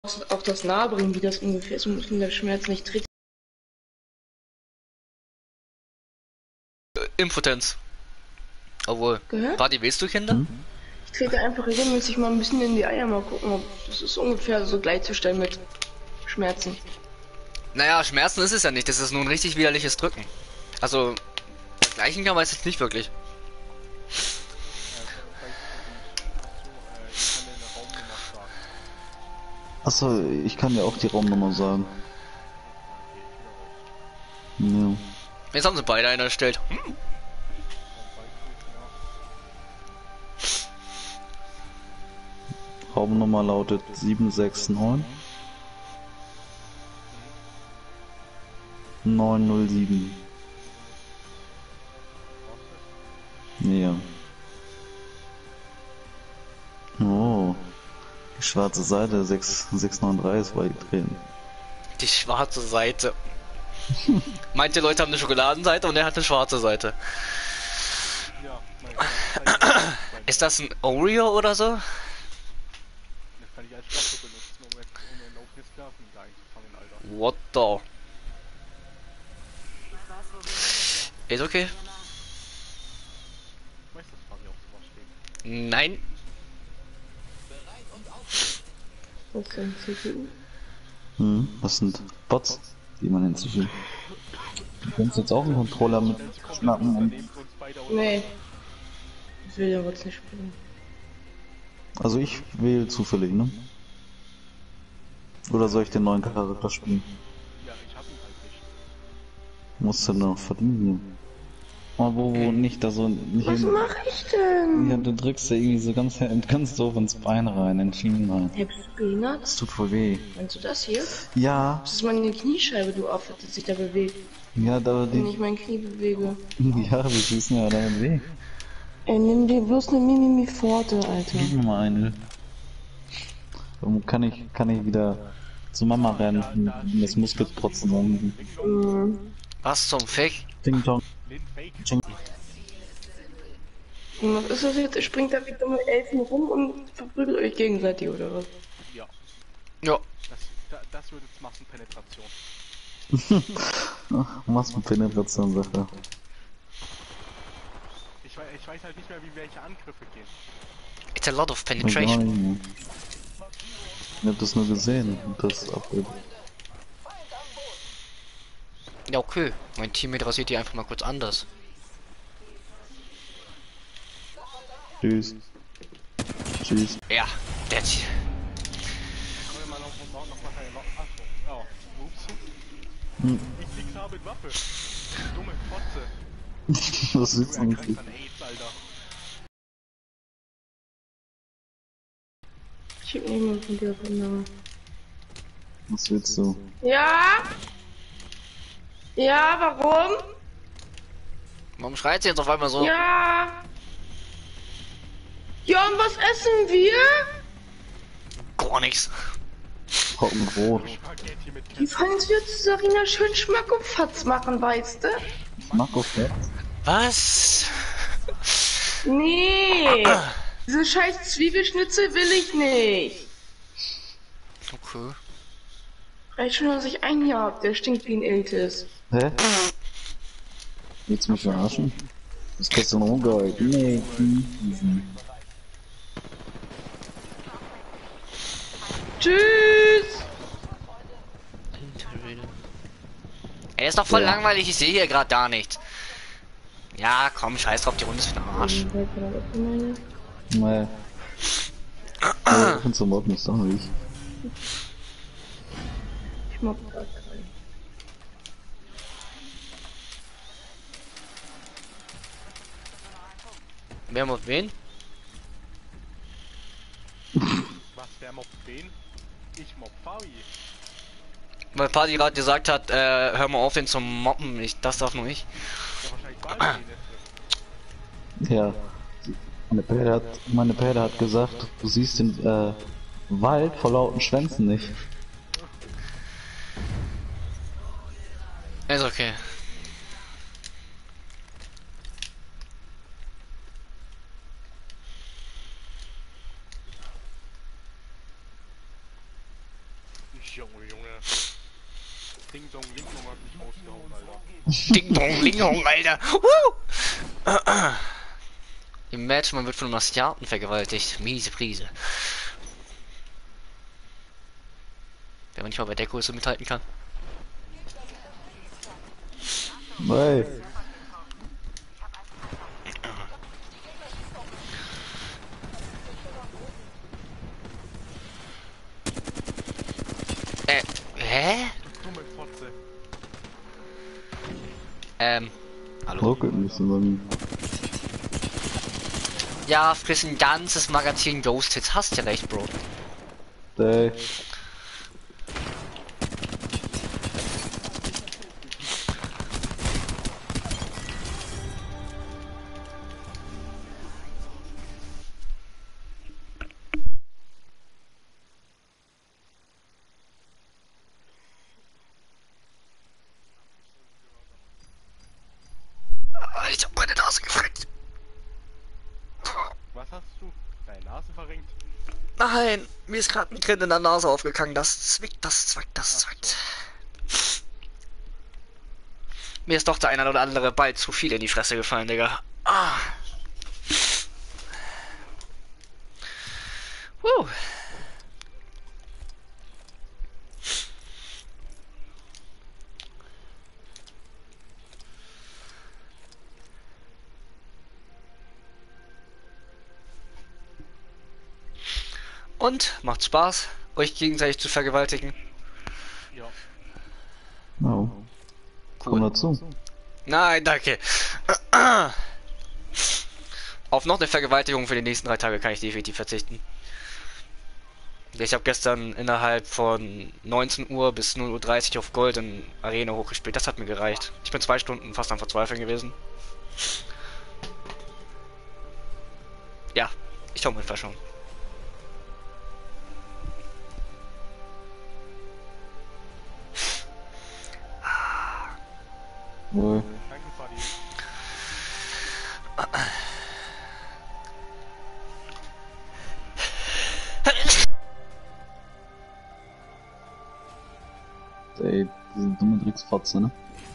Auch das Nahebringen, wie das ungefähr ist, und der Schmerz nicht tritt. Impotenz. Obwohl. Gehört? Warte, willst du Kinder? Hm? Ich trete einfach regelmäßig mal ein bisschen in die Eier, mal gucken, ob das ist ungefähr so gleichzustellen mit Schmerzen. Naja, Schmerzen ist es ja nicht. Das ist nur ein richtig widerliches Drücken. Also, vergleichen kann man es jetzt nicht wirklich. Achso, ich kann ja auch die Raumnummer sagen. Ja. Jetzt haben sie beide einer erstellt. Raumnummer lautet 769 907. Ja. Oh. Die schwarze Seite 693 ist beigetreten. Die schwarze Seite. Manche Leute haben eine Schokoladenseite und er hat eine schwarze Seite. Ist das ein Oreo oder so? Das kann ich als Waffe benutzen, um ein laufendes Sklaven einzufangen, Alter. What the? Ist okay. Ich weiß, dass Fabi auf sowas steht. Nein. Was ist denn CPU? Was sind Bots, die man hinzufügt? Du kannst jetzt auch einen Controller mit schnappen und... Nee. Ich will ja was nicht spielen. Also ich wähle zufällig, ne? Oder soll ich den neuen Charakter spielen? Ja, ich hab ihn halt nicht. Musst du noch verdienen. Aber wo nicht da so... Nicht Was in, mach ich denn? ja, du drückst ja irgendwie so ganz doof ins Bein rein, in den Schienen rein. Hey, bist du behindert? Das tut voll weh. Meinst du das hier? Ja, Das ist meine Kniescheibe, du Affe, die sich da bewegt. ja, da Wenn die... ich mein Knie bewege. Ja, wir schießen ja damit weh. Ey, nimm dir bloß eine Mimimi Forte, Alter. Gib mir mal eine. Dann kann ich wieder zu Mama rennen und das Muskelprotzen sagen. Was zum Fick? Ding Dong. Und was ist das jetzt? Ihr springt da wie dumme Elfen rum und verprügelt euch gegenseitig, oder was? Ja, Ja. das wird jetzt Massenpenetration. Was mit Penetration Sache. Ich weiß halt nicht mehr, wie welche Angriffe gehen. It's a lot of Ich penetration. hab das nur gesehen, das Update. Ja, okay. Mein Teammate rasiert die einfach mal kurz anders. Tschüss. Tschüss. Ja, der Wollen wir mal noch mal keine Waffe. Achso, ja. Ups. Ich flieg klar mit Waffe. Dumme Fotze. Was willst du Du eigentlich? erkrankst an AIDS, Alter. Schick mir jemand von dir von Was willst du? Ja? Ja, warum? Warum schreit sie jetzt auf einmal so? Ja. Ja, und was essen wir? Gar nichts. Trockenbrot. Spaghetti mit Die fallen uns wieder zu Sarina schön Schmackofatz machen, weißt du? Marco Fett. Was? Nee. Diese scheiß Zwiebelschnitzel will ich nicht. Okay. Reicht schon, dass ich einen hier hab, der stinkt wie ein Iltis. Hä? Willst du mich verarschen? Das kostet einen Rumgehalten. Nee. Tschüss. Ey, ist doch voll Ja. langweilig, ich sehe hier gerade gar nichts. Ja, komm, scheiß drauf, die Runde ist für den Arsch. Nee. Ja, ich find's so Mobben, ist doch nicht. Ich mag grad keinen. Wer mobbt wen? Was, wer mobbt wen? Ich mobb Fabi. Weil Party gerade gesagt hat, hör mal auf, ihn zu mobben. Das darf nur ich. Ja, wahrscheinlich war es Ja. Meine Pferde hat gesagt, du siehst den Wald vor lauten Schwänzen nicht. Ist okay. Junge, Junge. Ding Dong Lincoln hat mich ausgehauen, Alter. Ding Dong Linghong, Alter. Im Match, man wird von einem Asiaten vergewaltigt. Miese Prise. Wenn man nicht mal bei der Größe mithalten kann. Hey. Hä? Dumme Fotze. Hallo? Rocket müssen wir. Ja, friss ein ganzes Magazin Ghost Hits. Hast ja recht, Bro. Hey. Ich hab meine Nase gefreckt. Was hast du? Deine Nase verrenkt? Nein, mir ist gerade ein Grin in der Nase aufgegangen. Das zwickt, das zwickt, das zwickt. Mir ist doch der eine oder andere Ball zu viel in die Fresse gefallen, Digga. Ah. Und? Macht Spaß, euch gegenseitig zu vergewaltigen? Ja. Oh. Komm dazu. Nein, danke. Auf noch eine Vergewaltigung für die nächsten 3 Tage kann ich definitiv verzichten. Ich habe gestern innerhalb von 19 Uhr bis 0:30 Uhr auf Gold in Arena hochgespielt. Das hat mir gereicht. Ich bin 2 Stunden fast am Verzweifeln gewesen. Ja, ich hau mir schon. Wohl. Danke, Fadi. Ey, diese dumme Drecksfotze, ne?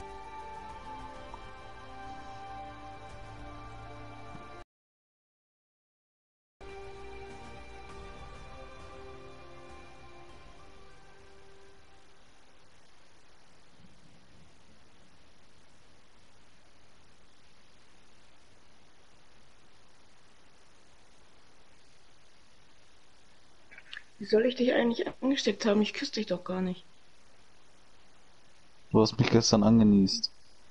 Wie soll ich dich eigentlich angesteckt haben? Ich küsse dich doch gar nicht. Du hast mich gestern angenießt.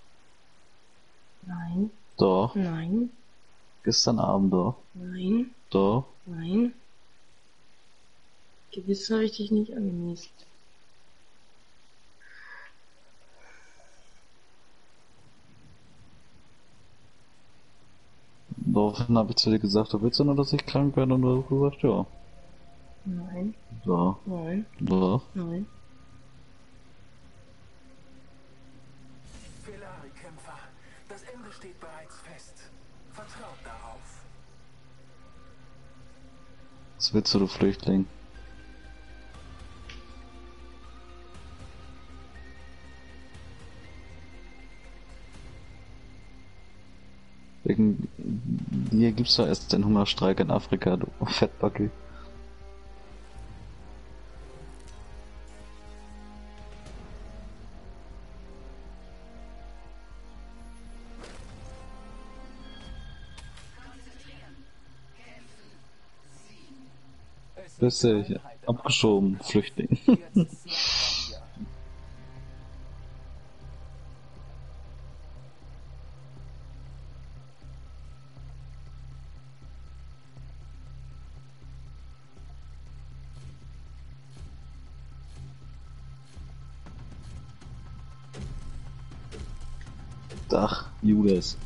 Nein, Doch. nein, Gestern Abend doch. nein, Doch. nein. Gewiss habe ich dich nicht angenießt. Daraufhin habe ich zu dir gesagt, du willst ja nur, dass ich krank werde, und du hast gesagt, ja. Nein, Doch. nein, Doch. nein. Felari-Kämpfer, das Ende steht bereits fest. Vertraut darauf. Was willst du, du Flüchtling? Wegen dir gibt's doch erst den Hungerstreik in Afrika, du Fettbacke. Bist du abgeschoben, Flüchtling. Ach, Judas.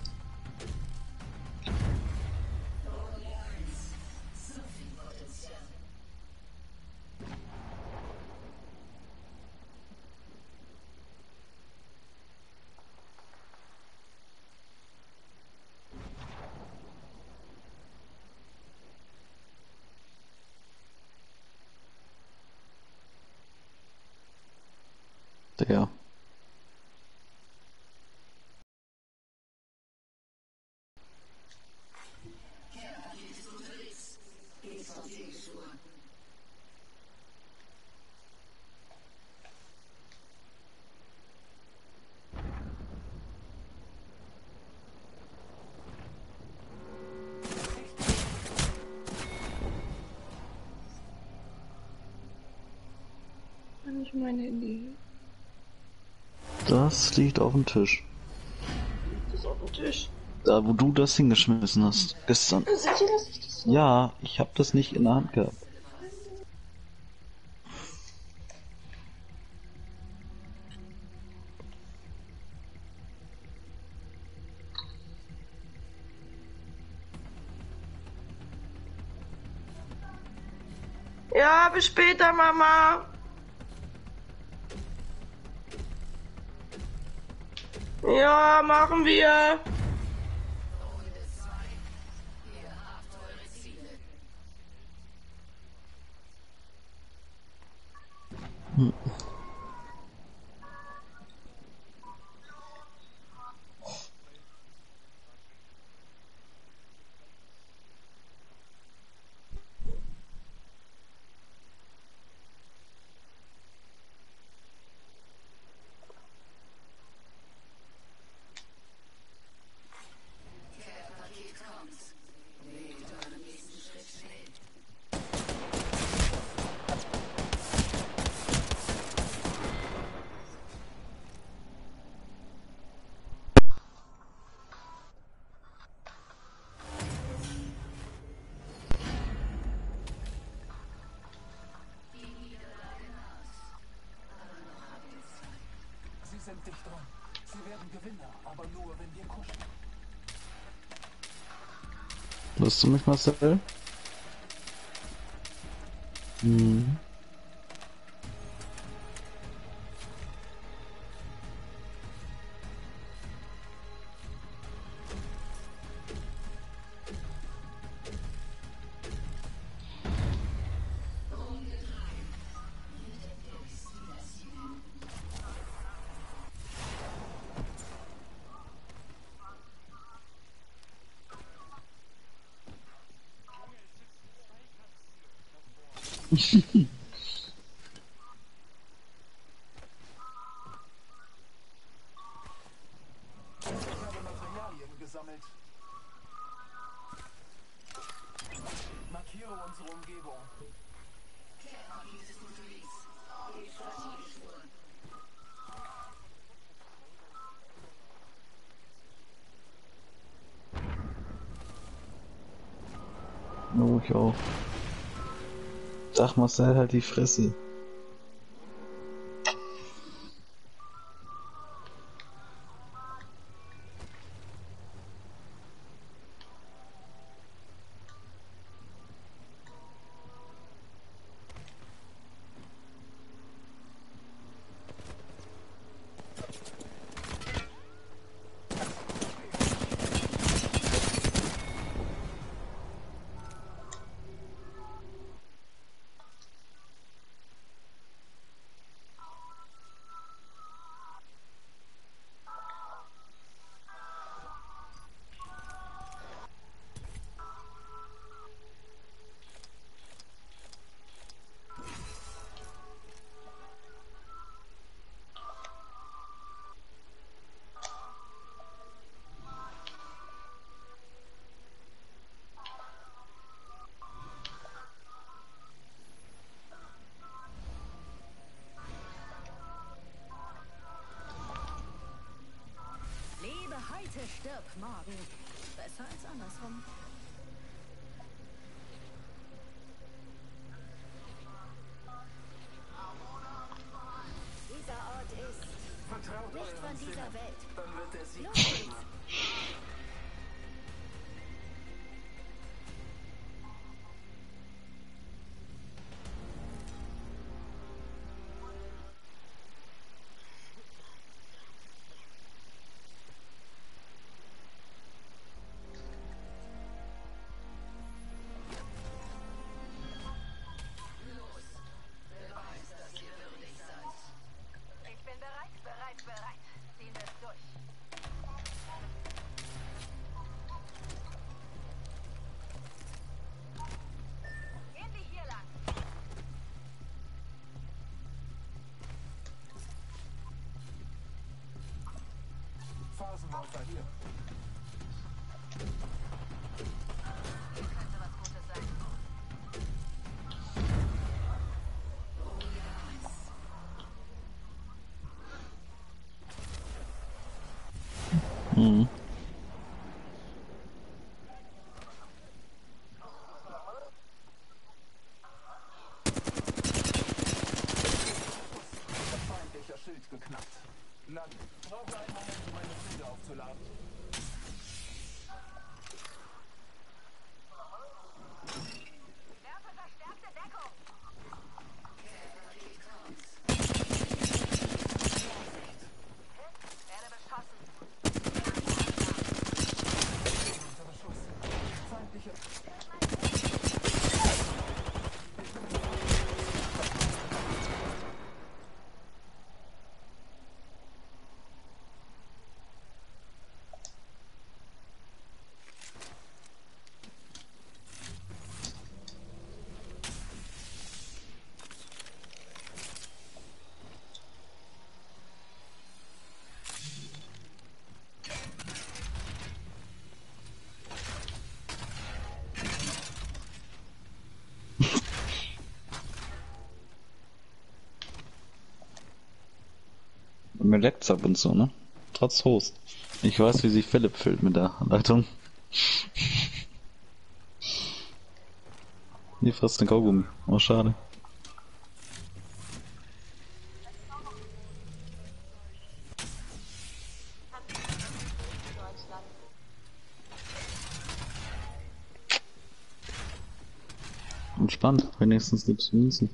Der. Kann ich mein Handy? Das liegt auf dem Tisch. Das ist auf dem Tisch. Da, wo du das hingeschmissen hast, gestern. Sicher, dass ich das so? Ja, ich hab das nicht in der Hand gehabt. Ja, bis später, Mama. Ja, machen wir. Sie sind dicht dran. Sie werden Gewinner, aber nur, wenn wir kuschen. Hörst du mich, Marcel? Hm. Ich habe Materialien gesammelt. Markiere unsere Umgebung. Oh, ich auch. Sag Marcel halt die Fresse. Lebe heute, stirb morgen. Besser als andersrum. Dieser Ort ist Vertraut nicht von euren dieser Sinnen. Welt. Dann wird der Sieg Los folgen. geht's. Ich bin bereit. Mhm. Feindlicher Schild geknackt. Land. Brauche einen Moment, um meine Schilde aufzuladen. Werfe verstärkte Deckung. Werde beschossen. Unter Beschuss. Feindlicher. Mir leckt's ab und zu, ne? Trotz Host. Ich weiß, wie sich Philipp fühlt mit der Leitung. Die frisst den Kaugummi. Oh, schade. Entspannt, wenigstens gibt's Münzen.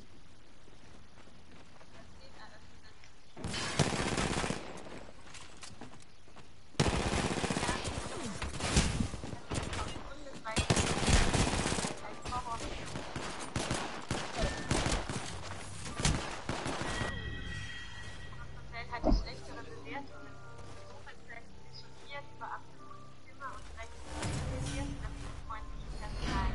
Hatte schlechtere Bewertungen. Suchprozent diskutiert über absolute Stimme und recht kritisiert freundlichen Personal.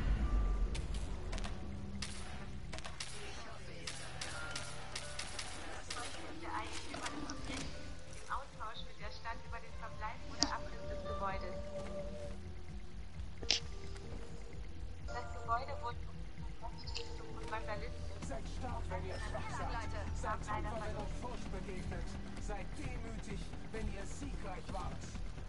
Das Beispiel der Eigentümer des Objekts im Austausch mit der Stadt über den Verbleib oder Abriss des Gebäudes. Das Gebäude wurde Richtung und Vandalismus. Seid stark, wenn ihr schwach seid. Seid tapfer, wenn euch Furcht begegnet. Seid demütig, wenn ihr siegreich wart.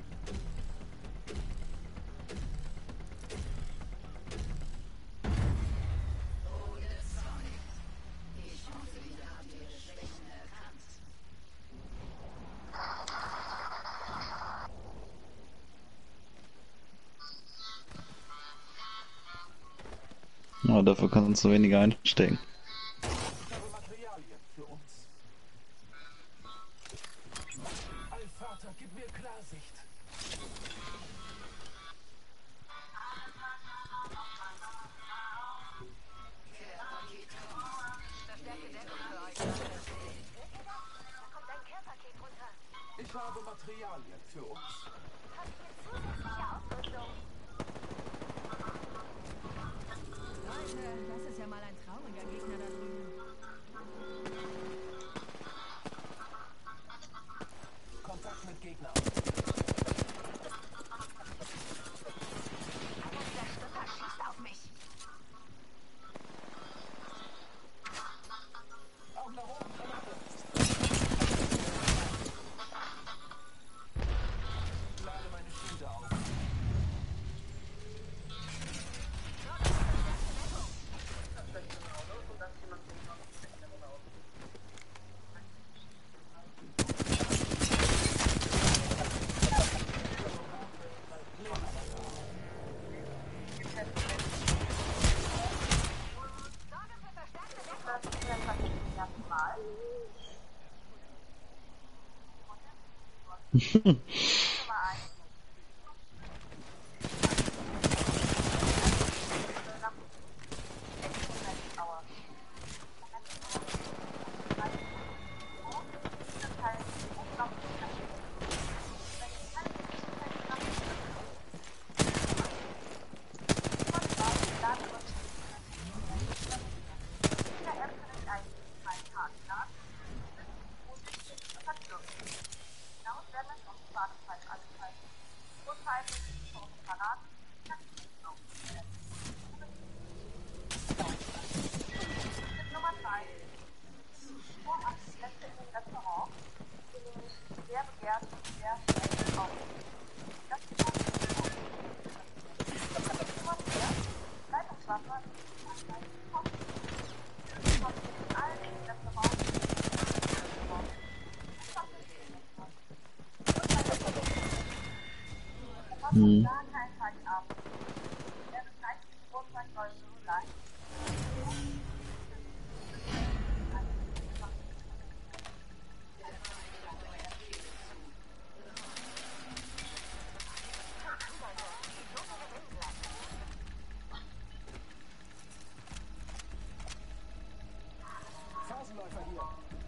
Ja, dafür kannst du weniger einstecken. Ich habe Materialien für uns. Allvater, gib mir Klarsicht. Verstärkte Deckung für euch, Leute. Da kommt ein Care-Paket runter. Ich habe Materialien für uns. Habe ich hier zusätzliche Ausrüstung? Leute, das ist ja mal ein trauriger Gegner da drüben. Kontakt mit Gegner. Einer dieser Stücker schießt auf mich. Augen nach oben, Granate. Lade meine Schilde auf. Sorge für verstärkte Deckung. Hinaus werden noch Wartezeit an. Hm. gar keinen Fall die Arme. Der beschreibt den Vortrag soll so leicht. Phasenläufer hier.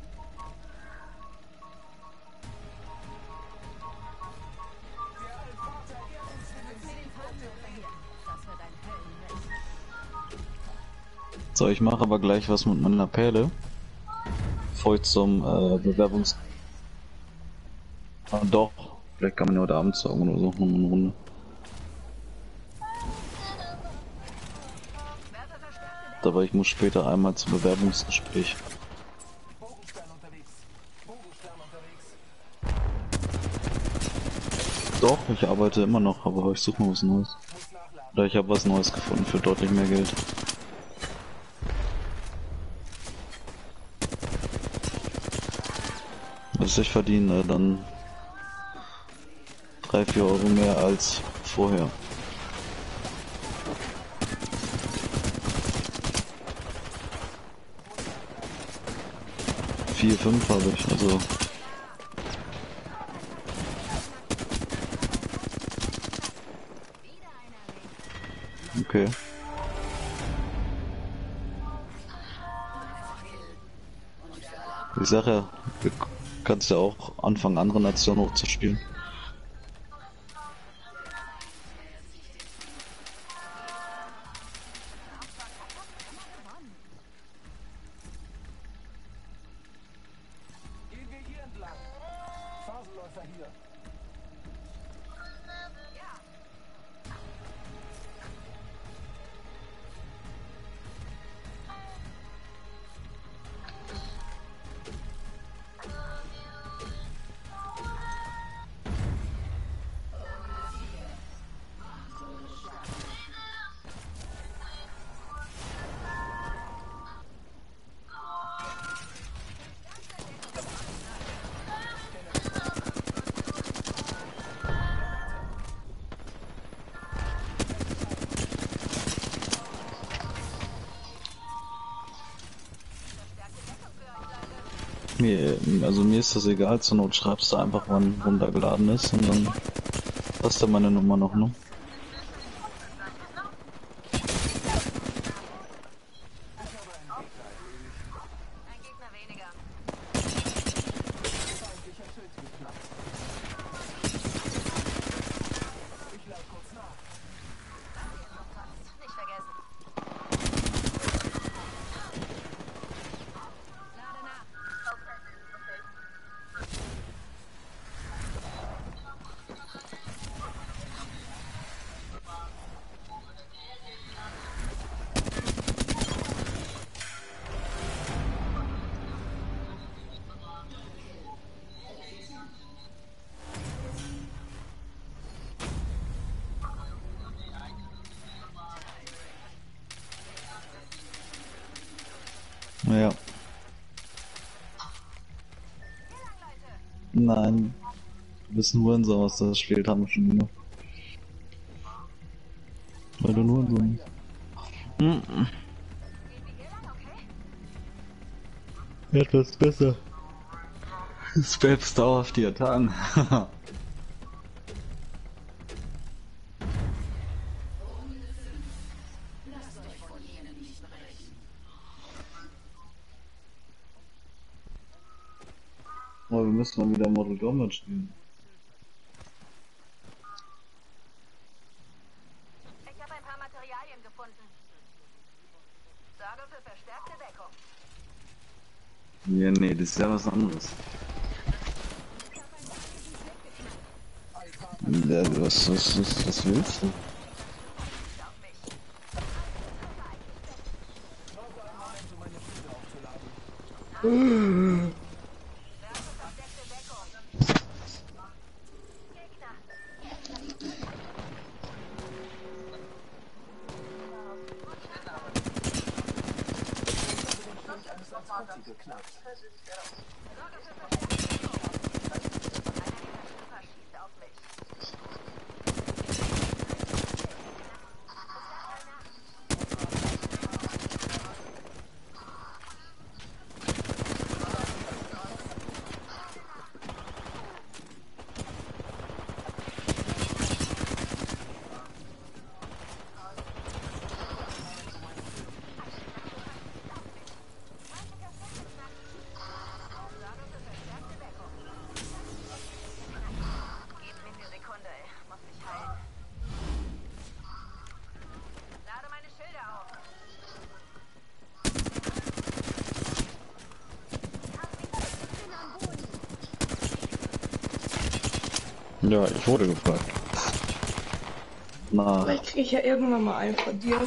Der Allvater ehrt uns mit dem Sieg und dem Leben. Das wird ein Höllenritt. So, ich mache aber gleich was mit meiner Perle. Bevor ich zum Bewerbungs... Ah, doch. Vielleicht kann man ja heute Abend sagen oder so. Noch eine Runde. Aber ich muss später einmal zum Bewerbungsgespräch. Bogenstern unterwegs. Bogenstern unterwegs. Doch, ich arbeite immer noch, aber ich suche mal was Neues. Muss nachladen. Oder ich habe was Neues gefunden für deutlich mehr Geld. Also ich verdiene dann 3-4 Euro mehr als vorher. 4, 5 habe ich, also. Okay. Ich sage ja, du kannst ja auch anfangen, andere Nationen hochzuspielen. Gehen wir hier entlang. Phasenläufer hier. Mir ist das egal, zur Not schreibst du einfach, wann runtergeladen ist und dann hast du meine Nummer noch, ne? Ein Gegner weniger. Feindlicher Schild geknackt. Ich lade kurz nach. Nicht vergessen. Lade nach. Ja. Nein. Du bist nur in sowas, das spielt, haben wir schon immer. Weil du nur in so einem... Etwas besser. Spams dauerhaft die Attacken. Aber wir müssen mal wieder Mortal Kombat spielen. Ich habe ein paar Materialien gefunden. Sorge für verstärkte Deckung. Ja, nee, das ist ja was anderes. Ja, was willst du? Auf mich. Brauche einen Moment, um meine Schüsse aufzuladen. Werfe versteckte Deckung. Gegner. Eines als Konti geknackt. Sorge für verstärkte Deckung. Einer dieser Treffer schießt auf mich. Ja, ich wurde gefragt. Na, Vielleicht kriege ich ja irgendwann mal einen von dir.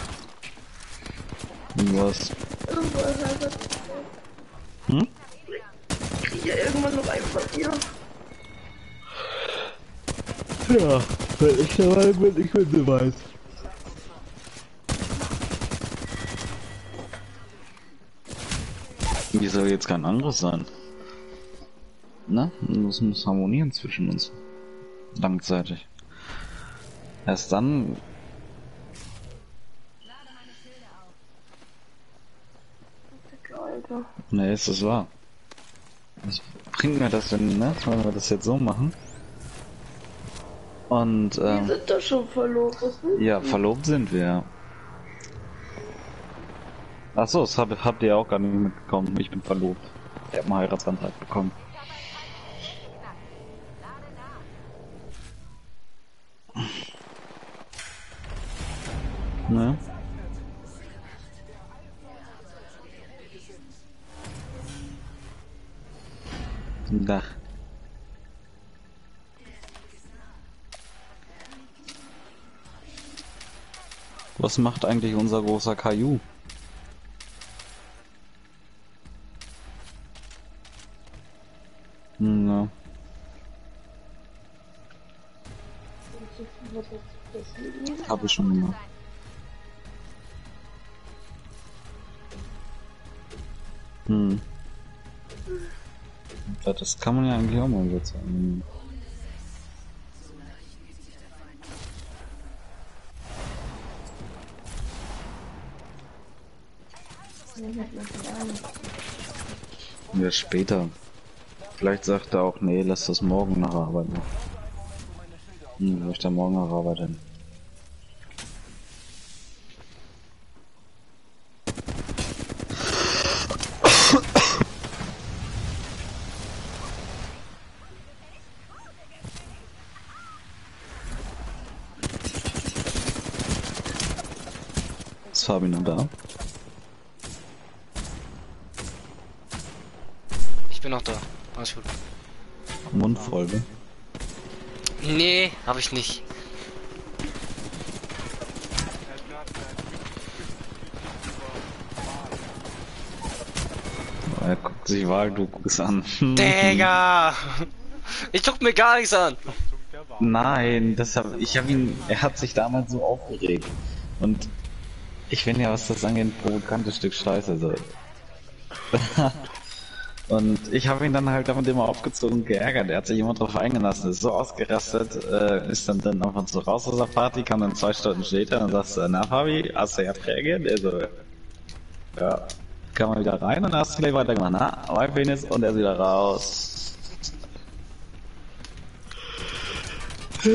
was? Irgendwo halt. Hm? Ich kriege ja irgendwann noch einen von dir. Ja, wenn ich dabei bin, ich bin so weiß. Wie soll jetzt kein anderes sein? Ne? Das muss harmonieren zwischen uns. Langzeitig. Erst dann. Alter. Ne, ist das wahr. Was bringt mir das denn, ne? Wenn wir das jetzt so machen? Und, Wir sind doch schon verlobt. Was willst ja, du? verlobt sind wir. Achso, das habt ihr auch gar nicht mitbekommen. Ich bin verlobt. Ich hab einen Heiratsantrag bekommen. Ne? Da. Was macht eigentlich unser großer Caillou? Ja. Hab ich schon gemacht. Hm. Ja, das kann man ja eigentlich auch mal so sagen. Ja, später. Vielleicht sagt er auch, nee, lass das morgen nach Arbeit machen. Will ich da morgen nach Arbeit hin. Ist Fabi noch da? Ich bin noch da. Alles gut. Mundfolge. Nee, hab ich nicht. Er guckt sich Wahldokus an. Digga! Ich guck mir gar nichts an. Nein, er hat sich damals so aufgeregt. Und ich finde ja, was das angeht, ein provokantes Stück Scheiße so. Und ich habe ihn dann halt damit immer aufgezogen und geärgert. Er hat sich immer drauf eingelassen, ist so ausgerastet, ist dann einfach so raus aus der Party, kam dann 2 Stunden später und sagt, na Fabi, hast du jetzt reagiert? Er so, ja, kam mal wieder rein und hast gleich weitergemacht, na, mein Penis und er ist wieder raus. Der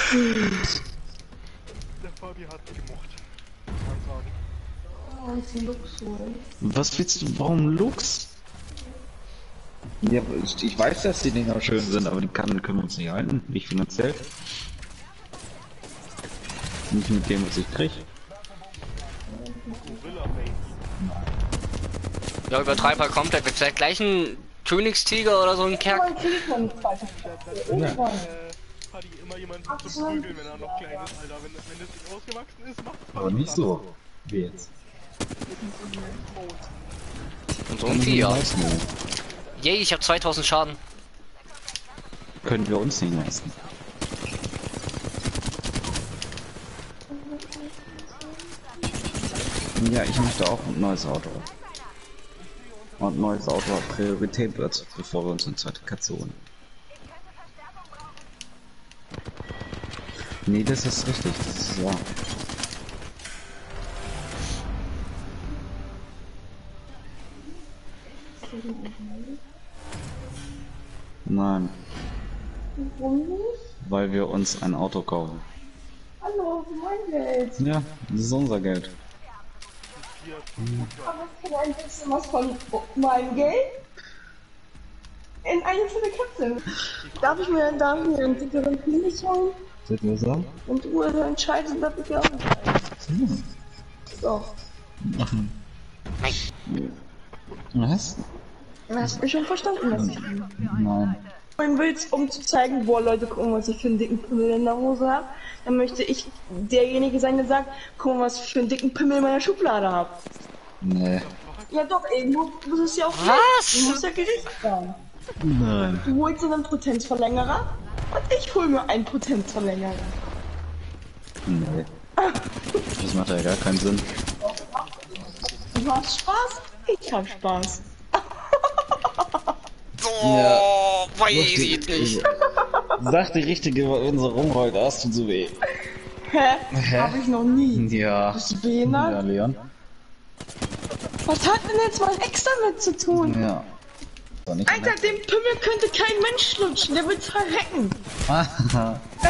Fabi hat mich gemocht. Kann sagen. Oh, ein Luxus. Was willst du, warum Lux? Ja, ich weiß, dass die Dinger schön sind, aber die können wir uns nicht halten, nicht finanziell. Nicht mit dem, was ich krieg. Ja, übertreib halt komplett. Willst du halt gleich einen Königstiger oder so einen Kerk? Hat die immer jemanden zu prügeln, wenn er noch klein ist, Alter. Wenn das nicht ausgewachsen ist, macht's Aber nicht so. Wie jetzt. Und so ein Vieh, ja. Yay, ich hab 2000 Schaden. Können wir uns nicht leisten. Ja, ich möchte auch ein neues Auto. Und ein neues Auto hat Priorität, bevor wir uns eine zweite Katze holen. Nee, das ist richtig, das ist wahr. Nein. Warum nicht? Weil wir uns ein Auto kaufen. Hallo, mein Geld. Ja, das ist unser Geld. Aber ich kann ein bisschen was von meinem Geld in eine für eine Katze. Darf ich mir dann hier einen dickeren Penis holen? Seht ihr was an? Und du entscheidest, darf ich auch entscheiden. Doch. Was? Hast du mich schon verstanden? Was ich Nein. holen willst, um zu zeigen, boah Leute, gucken, was ich für einen dicken Pimmel in der Hose habe, dann möchte ich derjenige sein, der sagt, guck mal, was ich für einen dicken Pimmel in meiner Schublade habe. Nee. Ja doch, ey, muss es ja auch Was? Du musst ja gerecht sein. Nein. Du holst dir einen Potenzverlängerer und ich hol mir einen Potenzverlängerer. Nee. Das macht ja gar keinen Sinn. Du hast Spaß? Ich hab Spaß. Oh, weiß ich nicht. Sag die Richtige, wenn sie rumrollt, das tut so weh. Hä? Hab ich noch nie. Ja. Bist du behindert? Ja, Leon. Was hat denn jetzt mein Ex damit zu tun? Ja. War nicht Alter, den Pimmel könnte kein Mensch lutschen, der wird verrecken.